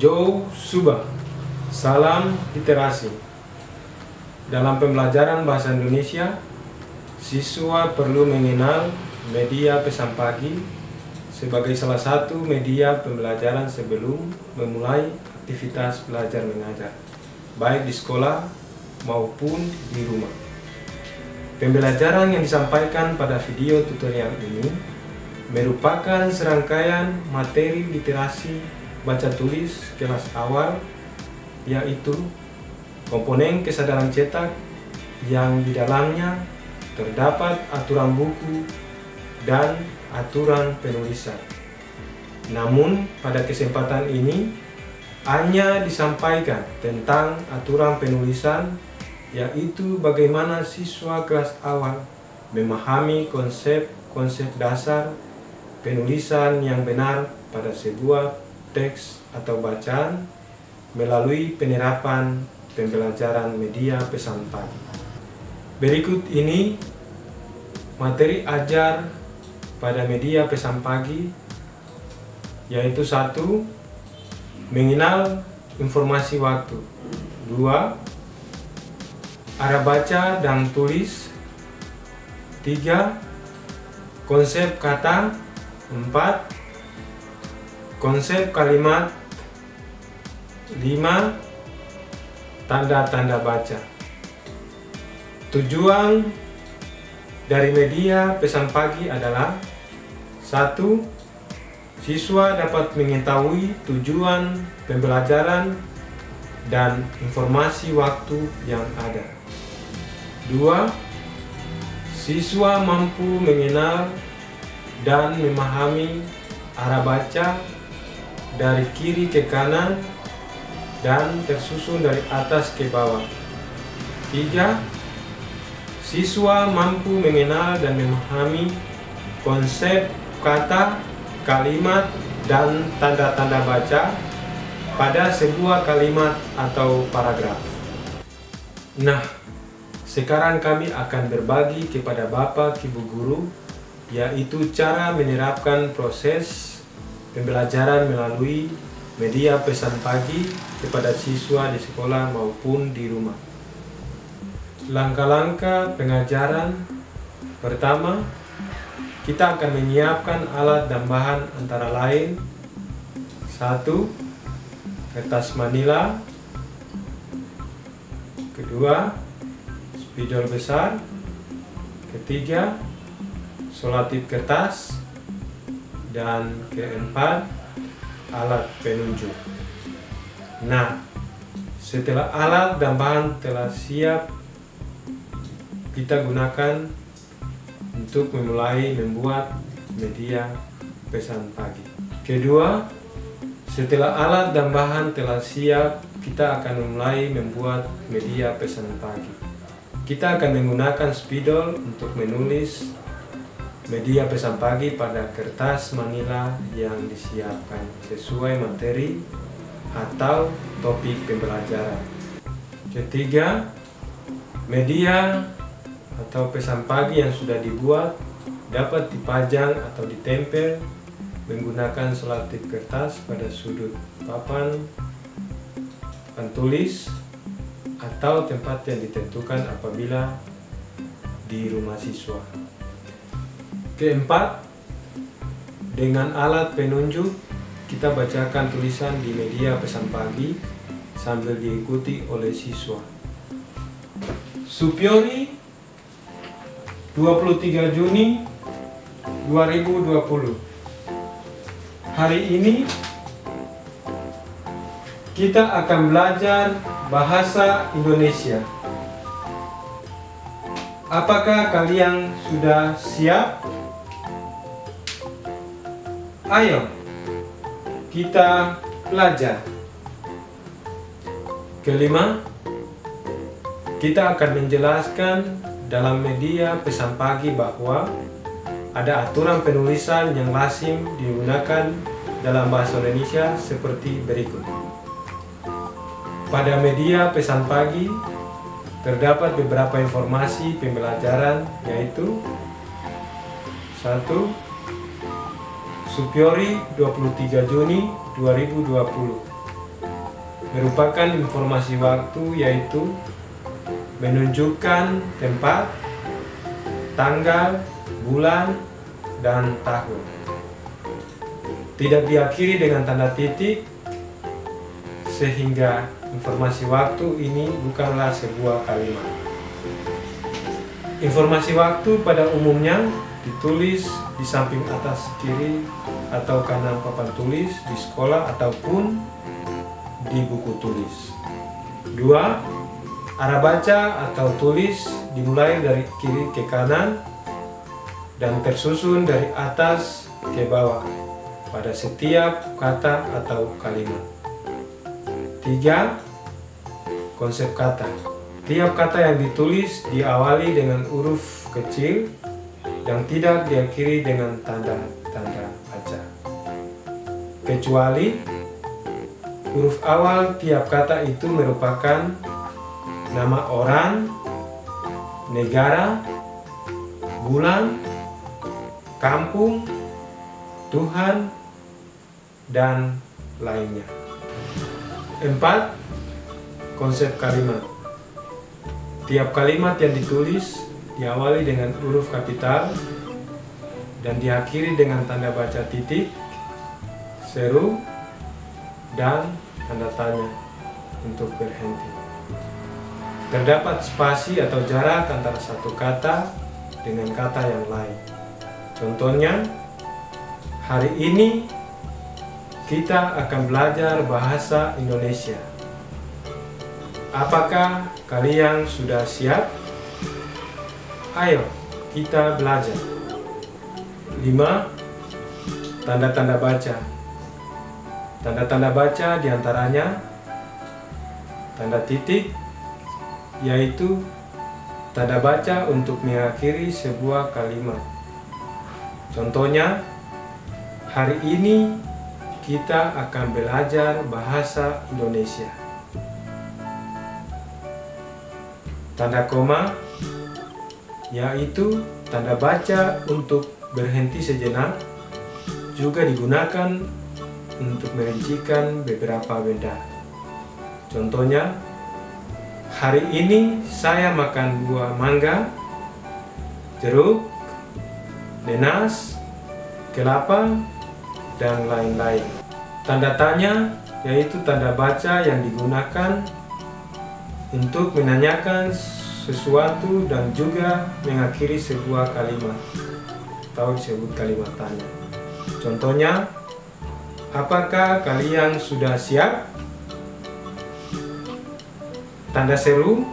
Joe Subah, salam literasi. Dalam pembelajaran bahasa Indonesia, siswa perlu mengenal media pesan pagi sebagai salah satu media pembelajaran sebelum memulai aktivitas belajar mengajar, baik di sekolah maupun di rumah. Pembelajaran yang disampaikan pada video tutorial ini merupakan serangkaian materi literasi baca tulis kelas awal, yaitu komponen kesadaran cetak yang di dalamnya terdapat aturan buku dan aturan penulisan. Namun pada kesempatan ini hanya disampaikan tentang aturan penulisan, yaitu bagaimana siswa kelas awal memahami konsep-konsep dasar penulisan yang benar pada sebuah teks atau bacaan melalui penerapan pembelajaran media pesan pagi. Berikut ini materi ajar pada media pesan pagi, yaitu 1. Mengenal informasi waktu. 2. Arah baca dan tulis. 3. Konsep kata. 4. Konsep kalimat. 5. Tanda-tanda baca. Tujuan dari media pesan pagi adalah 1. Siswa dapat mengetahui tujuan pembelajaran dan informasi waktu yang ada. 2. Siswa mampu mengenal dan memahami arah baca dari kiri ke kanan dan tersusun dari atas ke bawah. 3. Siswa mampu mengenal dan memahami konsep kata, kalimat, dan tanda-tanda baca pada sebuah kalimat atau paragraf. Nah, sekarang kami akan berbagi kepada Bapak Ibu Guru, yaitu cara menerapkan proses pembelajaran melalui media pesan pagi kepada siswa di sekolah maupun di rumah. Langkah-langkah pengajaran. Pertama, kita akan menyiapkan alat dan bahan antara lain: 1. Kertas manila. 2. Spidol besar. 3. Selotip kertas. Dan 4. Alat penunjuk. Nah, setelah alat dan bahan telah siap, kita gunakan untuk memulai membuat media pesan pagi. Kedua, setelah alat dan bahan telah siap, kita akan memulai membuat media pesan pagi. Kita akan menggunakan spidol untuk menulis media pesan pagi pada kertas manila yang disiapkan sesuai materi atau topik pembelajaran. Ketiga, media atau pesan pagi yang sudah dibuat dapat dipajang atau ditempel menggunakan selotip kertas pada sudut papan tulis atau tempat yang ditentukan apabila di rumah siswa. Keempat, dengan alat penunjuk kita bacakan tulisan di media pesan pagi sambil diikuti oleh siswa. Supiori, 23 Juni 2020. Hari ini kita akan belajar bahasa Indonesia. Apakah kalian sudah siap? Ayo, kita belajar. Kelima, kita akan menjelaskan dalam media pesan pagi bahwa ada aturan penulisan yang lazim digunakan dalam bahasa Indonesia seperti berikut. Pada media pesan pagi terdapat beberapa informasi pembelajaran, yaitu 1. Supiori 23 Juni 2020. merupakan informasi waktu, yaitu menunjukkan tempat, tanggal, bulan, dan tahun. Tidak diakhiri dengan tanda titik, sehingga informasi waktu ini bukanlah sebuah kalimat. Informasi waktu pada umumnya ditulis di samping atas kiri atau kanan papan tulis di sekolah ataupun di buku tulis. 2. Arah baca atau tulis dimulai dari kiri ke kanan dan tersusun dari atas ke bawah pada setiap kata atau kalimat. 3. Konsep kata. Tiap kata yang ditulis diawali dengan huruf kecil dan tidak diakhiri dengan tanda-tanda baca. Kecuali huruf awal tiap kata itu merupakan nama orang, negara, bulan, kampung, Tuhan, dan lainnya. 4. Konsep kalimat. Tiap kalimat yang ditulis diawali dengan huruf kapital dan diakhiri dengan tanda baca titik, seru, dan tanda tanya untuk berhenti. Terdapat spasi atau jarak antara satu kata dengan kata yang lain. Contohnya, hari ini kita akan belajar bahasa Indonesia. Apakah kalian sudah siap? Ayo kita belajar. 5. Tanda-tanda baca. Tanda-tanda baca diantaranya tanda titik, yaitu tanda baca untuk mengakhiri sebuah kalimat. Contohnya, hari ini kita akan belajar bahasa Indonesia. Tanda koma, yaitu tanda baca untuk berhenti sejenak, juga digunakan untuk merincikan beberapa benda. Contohnya, hari ini saya makan buah mangga, jeruk, nanas, kelapa, dan lain-lain. Tanda tanya yaitu tanda baca yang digunakan untuk menanyakan sesuatu dan juga mengakhiri sebuah kalimat atau disebut kalimat tanya. Contohnya, apakah kalian sudah siap? Tanda seru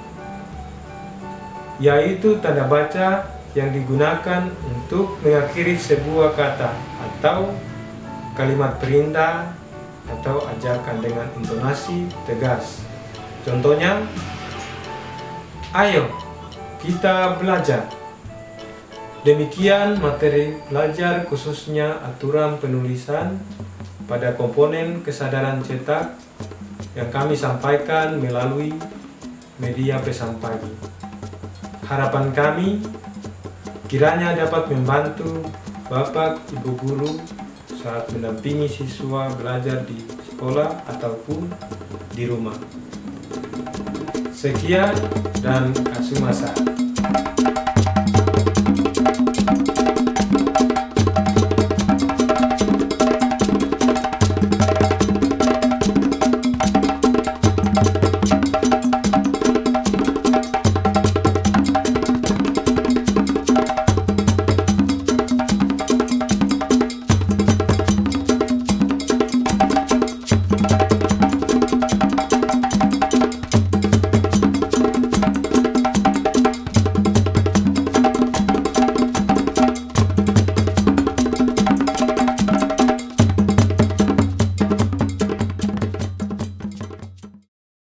yaitu tanda baca yang digunakan untuk mengakhiri sebuah kata atau kalimat perintah atau ajakan dengan intonasi tegas. Contohnya, ayo kita belajar. Demikian materi belajar khususnya aturan penulisan pada komponen kesadaran cetak yang kami sampaikan melalui media pesan pagi. Harapan kami kiranya dapat membantu Bapak Ibu guru saat mendampingi siswa belajar di sekolah ataupun di rumah. Sekian dan kasumasa.